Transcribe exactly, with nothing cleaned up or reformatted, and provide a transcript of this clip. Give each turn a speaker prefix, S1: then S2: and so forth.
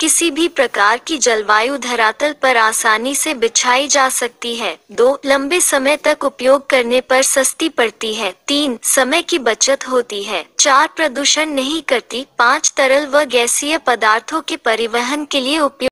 S1: किसी भी प्रकार की जलवायु धरातल पर आसानी से बिछाई जा सकती है। दो लंबे समय तक उपयोग करने पर सस्ती पड़ती है। तीन समय की बचत होती है। चार प्रदूषण नहीं करती। पाँच तरल व गैसीय पदार्थों के परिवहन के लिए उपयोग